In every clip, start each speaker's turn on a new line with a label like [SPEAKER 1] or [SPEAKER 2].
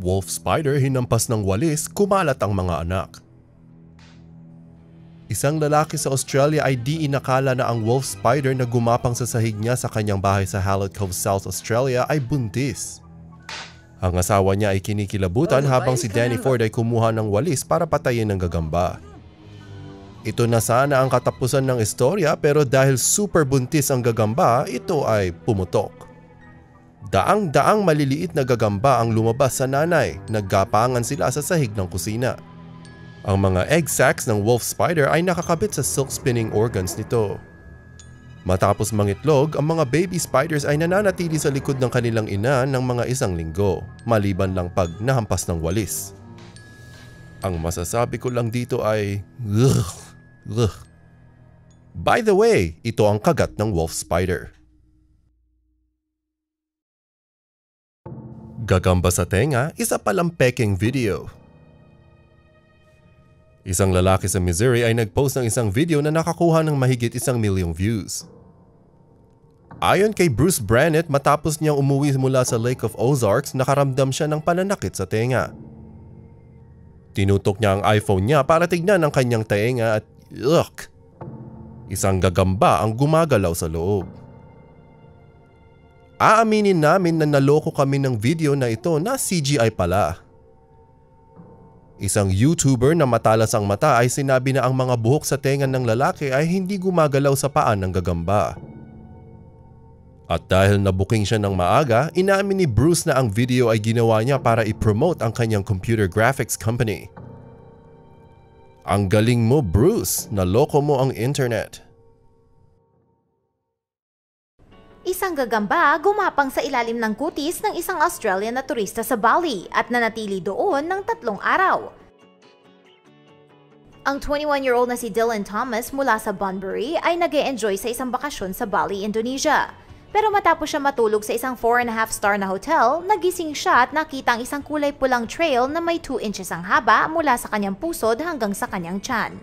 [SPEAKER 1] Wolf spider hinampas ng walis, kumalat ang mga anak. Isang lalaki sa Australia ay di inakala na ang wolf spider na gumapang sa sahig niya sa kanyang bahay sa Hallett Cove, South Australia ay buntis. Ang asawa niya ay kinikilabutan habang si Danny Ford ay kumuha ng walis para patayin ng gagamba. Ito na sana ang katapusan ng istorya pero dahil super buntis ang gagamba, ito ay pumutok. Daang-daang maliliit na gagamba ang lumabas sa nanay, naggapangan sila sa sahig ng kusina. Ang mga egg sacs ng wolf spider ay nakakabit sa silk spinning organs nito. Matapos mangitlog, ang mga baby spiders ay nananatili sa likod ng kanilang ina ng mga 1 linggo, maliban lang pag nahampas ng walis. Ang masasabi ko lang dito ay ugh. By the way, ito ang kagat ng wolf spider. Gagamba sa tenga, isa palang peking video. Isang lalaki sa Missouri ay nagpost ng isang video na nakakuha ng mahigit 1 milyong views. Ayon kay Bruce Brannett, matapos niyang umuwi mula sa Lake of Ozarks, nakaramdam siya ng pananakit sa tenga. Tinutok niya ang iPhone niya para tignan ang kanyang tenga at isang gagamba ang gumagalaw sa loob. Aaminin namin na naloko kami ng video na ito na CGI pala. Isang YouTuber na matalas ang mata ay sinabi na ang mga buhok sa tenga ng lalaki ay hindi gumagalaw sa paan ng gagamba. At dahil nabuking siya ng maaga, inamin ni Bruce na ang video ay ginawa niya para i-promote ang kanyang computer graphics company. Ang galing mo, Bruce! Naloko mo ang internet.
[SPEAKER 2] Isang gagamba gumapang sa ilalim ng kutis ng isang Australian na turista sa Bali at nanatili doon ng 3 araw. Ang 21-year-old na si Dylan Thomas mula sa Bunbury ay nag-e-enjoy sa isang bakasyon sa Bali, Indonesia. Pero matapos siya matulog sa isang 4.5-star na hotel, nagising siya at nakita ang isang kulay pulang trail na may 2 inches ang haba mula sa kanyang pusod hanggang sa kanyang tiyan.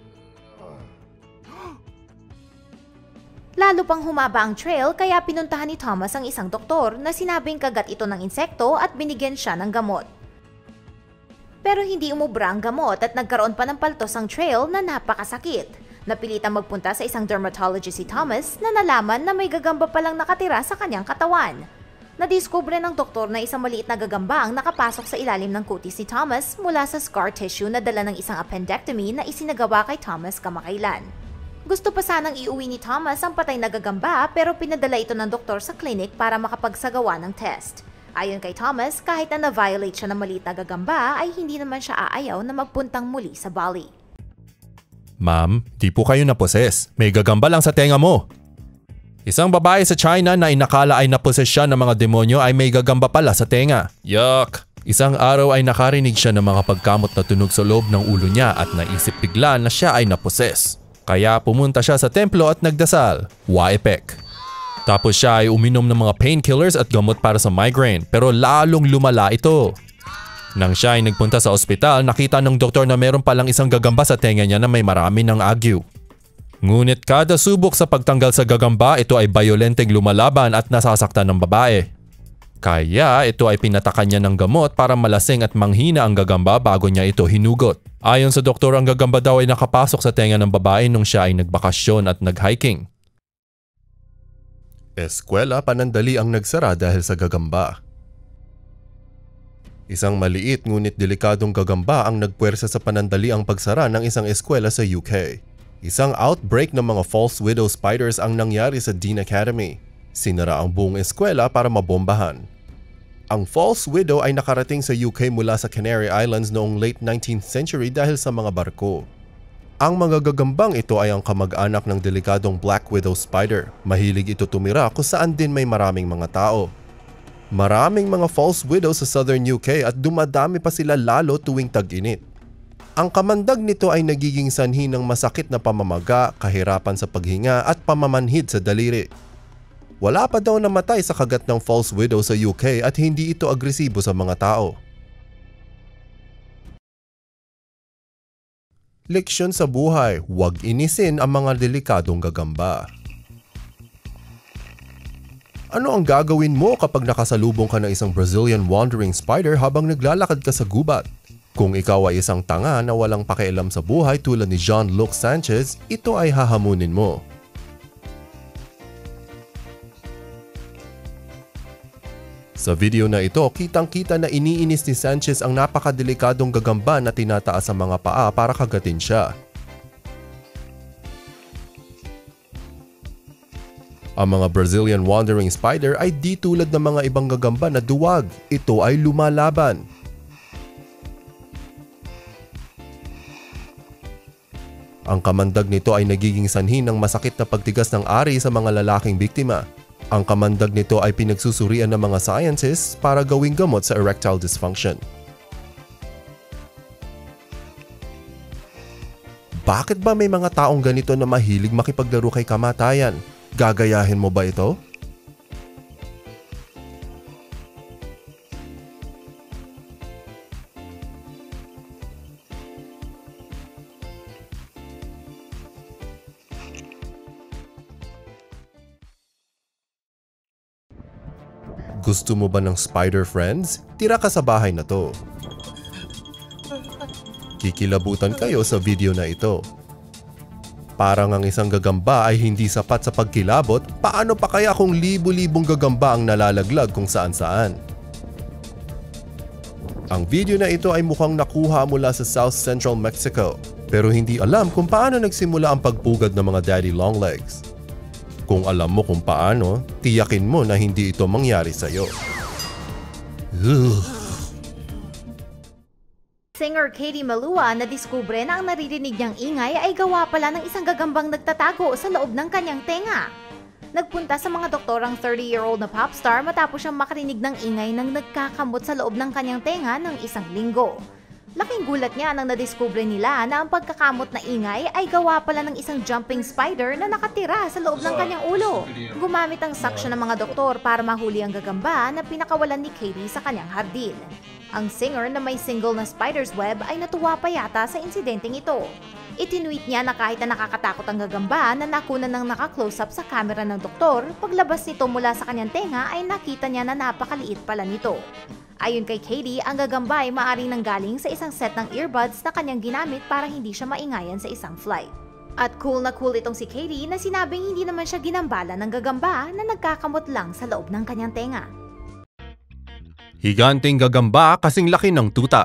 [SPEAKER 2] Lalo pang humaba ang trail kaya pinuntahan ni Thomas ang isang doktor na sinabing kagat ito ng insekto at binigyan siya ng gamot. Pero hindi umubra ang gamot at nagkaroon pa ng paltos ang trail na napakasakit. Napilitang magpunta sa isang dermatologist si Thomas na nalaman na may gagamba palang nakatira sa kanyang katawan. Nadiskubre ng doktor na isang maliit na gagamba ang nakapasok sa ilalim ng kutis ni Thomas mula sa scar tissue na dala ng isang appendectomy na isinagawa kay Thomas kamakailan. Gusto pa sanang iuwi ni Thomas ang patay na gagamba pero pinadala ito ng doktor sa clinic para makapagsagawa ng test. Ayon kay Thomas, kahit na na-violate siya ng maliit na gagamba ay hindi naman siya aayaw na magpuntang muli sa Bali.
[SPEAKER 1] Ma'am, di po kayo naposes. May gagamba lang sa tenga mo. Isang babae sa China na inakala ay naposes siya ng mga demonyo ay may gagamba pala sa tenga. Yuck! Isang araw ay nakarinig siya ng mga pagkamot na tunog sa loob ng ulo niya at naisip bigla na siya ay naposes. Kaya pumunta siya sa templo at nagdasal, Waipek. Tapos siya ay uminom ng mga painkillers at gamot para sa migraine pero lalong lumala ito. Nang siya ay nagpunta sa ospital, nakita ng doktor na meron palang isang gagamba sa tenga niya na may marami ng agyo. Ngunit kada subok sa pagtanggal sa gagamba, ito ay bayolenteng lumalaban at nasasaktan ng babae. Kaya ito ay pinatakan niya ng gamot para malasing at manghina ang gagamba bago niya ito hinugot. Ayon sa doktor, ang gagamba daw ay nakapasok sa tenga ng babae nung siya ay nagbakasyon at nag-hiking. Eskwela panandali ang nagsara dahil sa gagamba. Isang maliit ngunit delikadong gagamba ang nagpuwersa sa panandali ang pagsara ng isang eskwela sa UK. Isang outbreak ng mga false widow spiders ang nangyari sa Dean Academy. Sinara ang buong eskwela para mabombahan. Ang false widow ay nakarating sa UK mula sa Canary Islands noong late 19th century dahil sa mga barko. Ang mga gagambang ito ay ang kamag-anak ng delikadong black widow spider. Mahilig ito tumira kung saan din may maraming mga tao. Maraming mga false widow sa southern UK at dumadami pa sila lalo tuwing tag-init. Ang kamandag nito ay nagiging sanhi ng masakit na pamamaga, kahirapan sa paghinga at pamamanhid sa daliri. Wala pa daw namatay sa kagat ng false widow sa UK at hindi ito agresibo sa mga tao. Leksyon sa buhay, huwag inisin ang mga delikadong gagamba. Ano ang gagawin mo kapag nakasalubong ka ng isang Brazilian wandering spider habang naglalakad ka sa gubat? Kung ikaw ay isang tanga na walang pakialam sa buhay tulad ni Jean-Luc Sanchez, ito ay hahamunin mo. Sa video na ito, kitang-kita na iniinis ni Sanchez ang napakadelikadong gagamba na tinataas sa mga paa para kagatin siya. Ang mga Brazilian wandering spider ay di tulad ng mga ibang gagamba na duwag. Ito ay lumalaban. Ang kamandag nito ay nagiging sanhi ng masakit na pagtigas ng ari sa mga lalaking biktima. Ang kamandag nito ay pinagsusurian ng mga scientists para gawing gamot sa erectile dysfunction. Bakit ba may mga taong ganito na mahilig makipaglaro kay kamatayan? Gagayahin mo ba ito? Gusto mo ba ng spider friends? Tira ka sa bahay na to. Kikilabutan kayo sa video na ito. Parang ang isang gagamba ay hindi sapat sa pagkilabot, paano pa kaya kung libu-libong gagamba ang nalalaglag kung saan-saan? Ang video na ito ay mukhang nakuha mula sa South Central Mexico, pero hindi alam kung paano nagsimula ang pagpugad ng mga daddy longlegs. Kung alam mo kung paano, tiyakin mo na hindi ito mangyari sa'yo.
[SPEAKER 2] Singer Katie Malua na diskubre na ang naririnig niyang ingay ay gawa pala ng isang gagambang nagtatago sa loob ng kanyang tenga. Nagpunta sa mga doktor ang 30-year-old na popstar matapos siyang makarinig ng ingay nang nagkakamot sa loob ng kanyang tenga ng isang linggo. Laking gulat niya nang nadiskubre nila na ang pagkakamot na ingay ay gawa pala ng isang jumping spider na nakatira sa loob ng kanyang ulo. Gumamit ang suction ng mga doktor para mahuli ang gagamba na pinakawalan ni Katie sa kanyang hardin. Ang singer na may single na spider's web ay natuwa pa yata sa insidenteng ito. Itinweet niya na kahit na nakakatakot ang gagamba na nakunan ng naka-close-up sa camera ng doktor, paglabas nito mula sa kanyang tenga ay nakita niya na napakaliit pala nito. Ayon kay Katie, ang gagamba ay maaaring nanggaling sa isang set ng earbuds na kanyang ginamit para hindi siya maingayan sa isang flight. At cool na cool itong si Katie na sinabing hindi naman siya ginambala ng gagamba na nagkakamot lang sa loob ng kanyang tenga.
[SPEAKER 1] Higanting gagamba kasing laki ng tuta.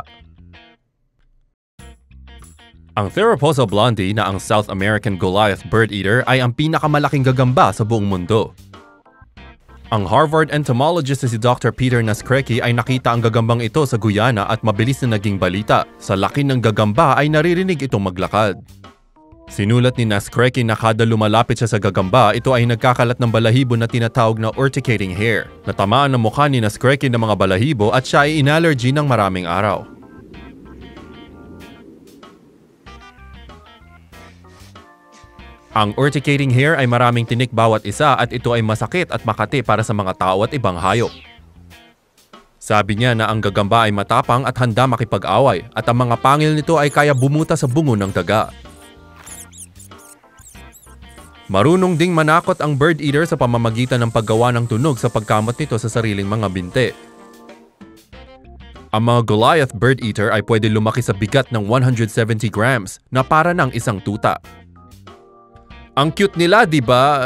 [SPEAKER 1] Ang Theraphosa blondie na ang South American Goliath bird eater ay ang pinakamalaking gagamba sa buong mundo. Ang Harvard entomologist na si Dr. Peter Nascrecki ay nakita ang gagambang ito sa Guyana at mabilis na naging balita. Sa laki ng gagamba ay naririnig itong maglakad. Sinulat ni Nascrecki na kada lumalapit siya sa gagamba, ito ay nagkakalat ng balahibo na tinatawag na urticating hair. Natamaan ang mukha ni Nascrecki ng mga balahibo at siya ay inallergy ng maraming araw. Ang urticating hair ay maraming tinik bawat isa at ito ay masakit at makati para sa mga tao at ibang hayop. Sabi niya na ang gagamba ay matapang at handa makipag-away at ang mga pangil nito ay kaya bumuta sa bungo ng daga. Marunong ding manakot ang bird eater sa pamamagitan ng paggawa ng tunog sa pagkamot nito sa sariling mga binte. Ang mga Goliath bird eater ay pwede lumaki sa bigat ng 170 grams na para ng isang tuta. Ang cute nila, di ba?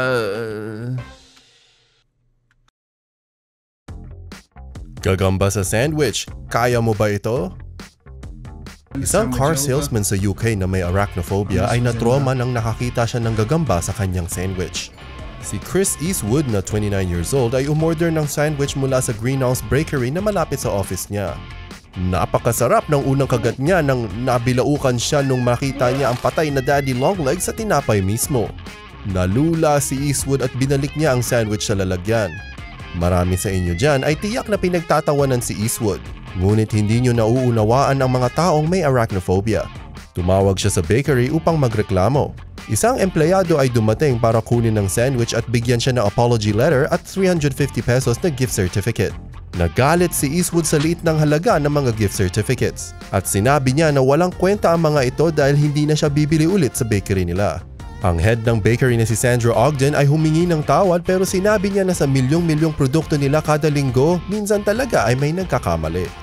[SPEAKER 1] Gagamba sa sandwich. Kaya mo ba ito? Isang car salesman sa UK na may arachnophobia ay natroma nang nakakita siya ng gagamba sa kanyang sandwich. Si Chris Eastwood na 29 years old ay umorder ng sandwich mula sa Greenhouse Bakery na malapit sa office niya. Napakasarap ng unang kagat niya nang nabilaukan siya nung makita niya ang patay na daddy longlegs sa tinapay mismo. Nalula si Eastwood at binalik niya ang sandwich sa lalagyan. Marami sa inyo dyan ay tiyak na pinagtatawanan si Eastwood, ngunit hindi nyo nauunawaan ang mga taong may arachnophobia. Tumawag siya sa bakery upang magreklamo. Isang empleyado ay dumating para kunin ng sandwich at bigyan siya ng apology letter at 350 pesos na gift certificate. Nagalit si Eastwood sa liit ng halaga ng mga gift certificates at sinabi niya na walang kwenta ang mga ito dahil hindi na siya bibili ulit sa bakery nila. Ang head ng bakery na si Sandra Ogden ay humingi ng tawad pero sinabi niya na sa milyong-milyong produkto nila kada linggo, minsan talaga ay may nagkakamali.